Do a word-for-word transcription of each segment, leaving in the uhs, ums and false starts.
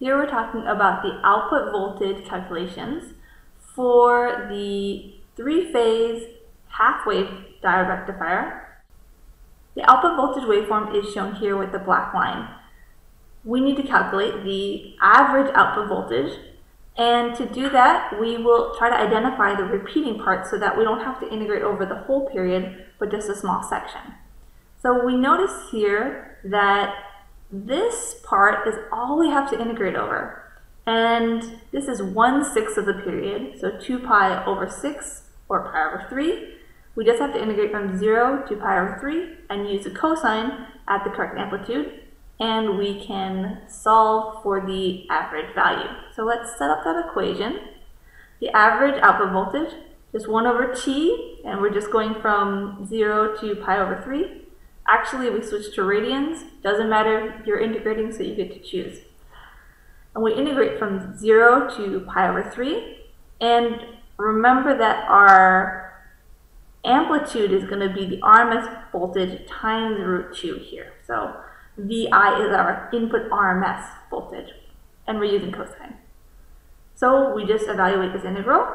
Here we're talking about the output voltage calculations for the three-phase half-wave diode rectifier. The output voltage waveform is shown here with the black line. We need to calculate the average output voltage, and to do that we will try to identify the repeating parts so that we don't have to integrate over the whole period but just a small section. So we notice here that this part is all we have to integrate over, and this is one sixth of the period, so two pi over six or pi over three. We just have to integrate from zero to pi over three and use the cosine at the correct amplitude, and we can solve for the average value. So let's set up that equation. The average output voltage is one over t, and we're just going from zero to pi over three. Actually, we switch to radians. Doesn't matter, you're integrating, so you get to choose. And we integrate from zero to pi over three. And remember that our amplitude is going to be the R M S voltage times root two here. So V I is our input R M S voltage, and we're using cosine. So we just evaluate this integral.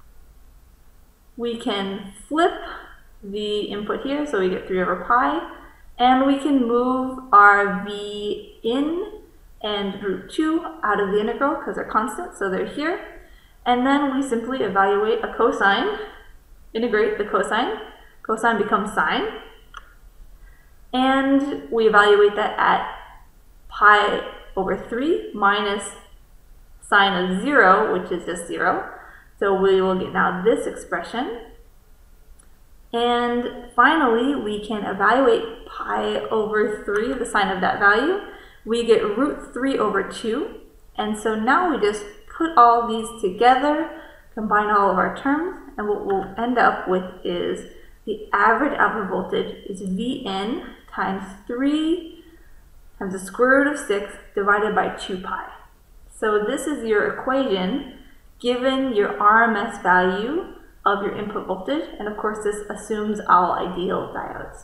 We can flip the input here, so we get three over pi. And we can move our V in and root two out of the integral because they're constant, so they're here. And then we simply evaluate a cosine, integrate the cosine. Cosine becomes sine. And we evaluate that at pi over three minus sine of zero, which is just zero. So we will get now this expression. And finally, we can evaluate pi over three, the sign of that value. We get root three over two. And so now we just put all these together, combine all of our terms, and what we'll end up with is the average output voltage is V in times three times the square root of six divided by two pi. So this is your equation given your R M S value of your input voltage, and of course this assumes all ideal diodes.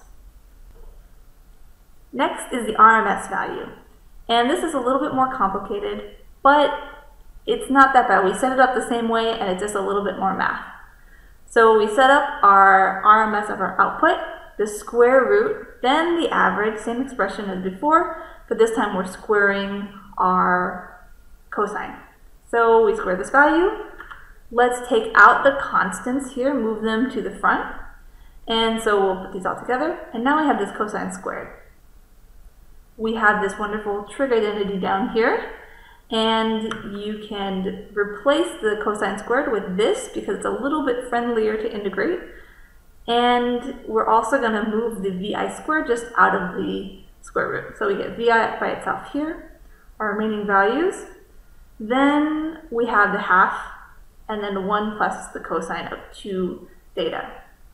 Next is the R M S value, and this is a little bit more complicated, but it's not that bad. We set it up the same way and it's just a little bit more math. So we set up our R M S of our output, the square root, then the average, same expression as before, but this time we're squaring our cosine. So we square this value. Let's take out the constants here, move them to the front. And so we'll put these all together. And now we have this cosine squared. We have this wonderful trig identity down here. And you can replace the cosine squared with this because it's a little bit friendlier to integrate. And we're also going to move the Vi squared just out of the square root. So we get Vi by itself here, our remaining values. Then we have the half, and then one plus the cosine of two theta.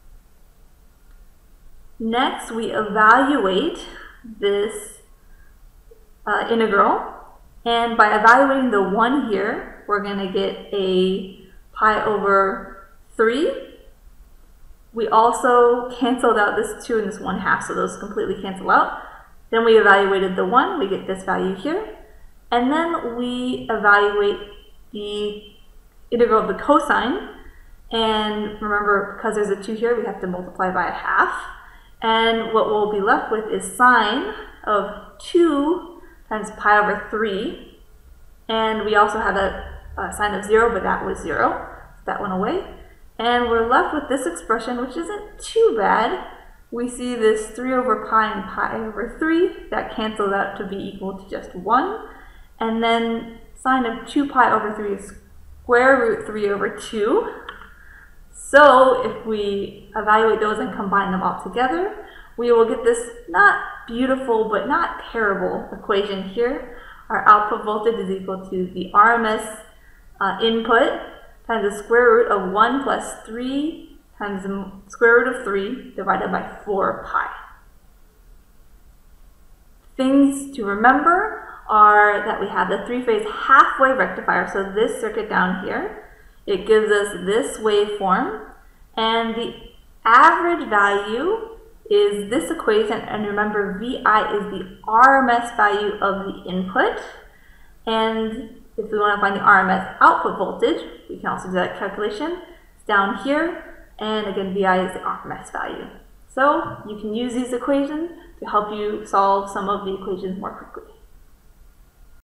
Next, we evaluate this uh, integral, and by evaluating the one here, we're going to get a pi over three. We also canceled out this two and this one half, so those completely cancel out. Then we evaluated the one, we get this value here, and then we evaluate the integral of the cosine, and remember, because there's a two here, we have to multiply by a half, and what we'll be left with is sine of two times pi over three, and we also had a, a sine of zero, but that was zero, so that went away, and we're left with this expression, which isn't too bad. We see this three over pi and pi over three, that cancels out to be equal to just one, and then sine of two pi over three is square root three over two. So if we evaluate those and combine them all together, we will get this not beautiful but not terrible equation here. Our output voltage is equal to the R M S uh, input times the square root of one plus three times the square root of three divided by four pi. Things to remember are that we have the three-phase half-wave rectifier, so this circuit down here, it gives us this waveform, and the average value is this equation, and remember V I is the R M S value of the input, And if we want to find the R M S output voltage, we can also do that calculation. It's down here, and again, V I is the R M S value. So you can use these equations to help you solve some of the equations more quickly.